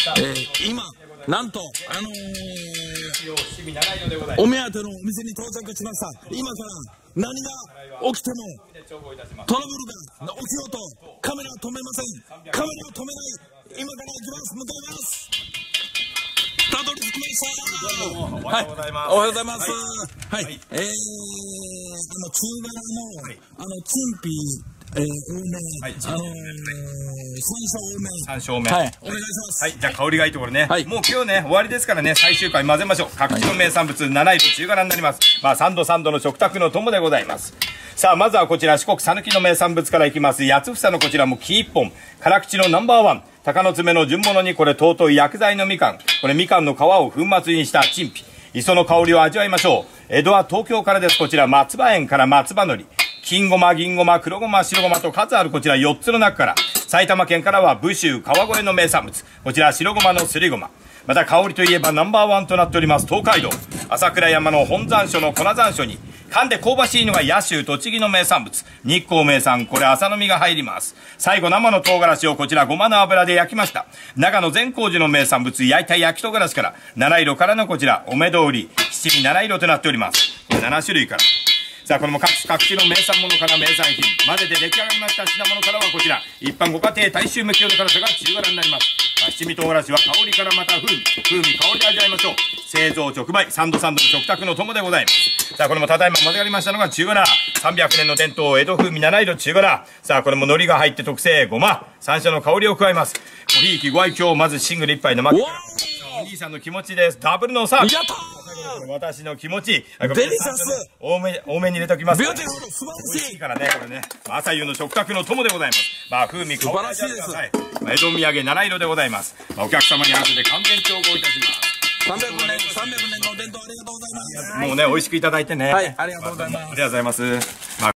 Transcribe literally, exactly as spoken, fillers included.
えー、今なんとあのー、お目当てのお店に到着しました。今から何が起きてもトラブルが起きようとカメラを止めません。カメラを止めない。今から行きます。向かいます。たどり着きました。 おはようございます。 おはようございます。はい。はい、えー、あの中柄の、はい、あのチンピえー、多め、はい、あのー、三勝多め、三勝目、はい、お願いします。 はい、じゃあ香りがいいところね、はい、もう今日ね終わりですからね、最終回混ぜましょう。各地の名産物なないど中柄になります。まあ三度三度の食卓の友でございます。さあまずはこちら四国讃岐の名産物からいきます。八つ房のこちらも木一本、辛口のナンバーワン、鷹の爪の順物にこれ尊い薬剤のみかん、これみかんの皮を粉末にした陳皮、磯の香りを味わいましょう。江戸は東京からです。こちら松葉園から松葉のり、金ごま、銀ごま、黒ごま、白ごまと数あるこちらよっつの中から埼玉県からは武州川越の名産物、こちら白ごまのすりごま、また香りといえばナンバーワンとなっております東海道朝倉山の本山椒の粉山椒に噛んで香ばしいのが野州栃木の名産物日光名産、これ朝の実が入ります。最後生の唐辛子をこちらごまの油で焼きました長野善光寺の名産物焼いた焼き唐辛子から七色からのこちらお目通り七味七色となっております。これなな種類から。さあこれも各地各地の名産物から名産品混ぜて出来上がりました品物からはこちら一般ご家庭大衆向け用の辛さが中辛になります。七味唐辛子は香りからまた風味風味香りで味わいましょう。製造直売三度三度の食卓の友でございます。さあこれもただいま混ぜ上がりましたのが中辛さんびゃくねんの伝統江戸風味七色中辛。さあこれも海苔が入って特製ごま山椒の香りを加えます。ごひいきご愛嬌まずシングル一杯のまきお兄さんの気持ちです。ダブルのサービス。やったー。私の気持ちデリシャス多め多めに入れておきます。 ビューティフル素晴らしいからねこれね朝夕の食卓の友でございます。まあ風味素晴らしいです。 はい、まあ、江戸土産七色でございます。まあ、お客様に合わせて完全調合いたします。 さんびゃくねんさんびゃくねんのお伝統ありがとうございます。 もうね美味しくいただいてね。 はい、ありがとうございます。 ありがとうございます。まあ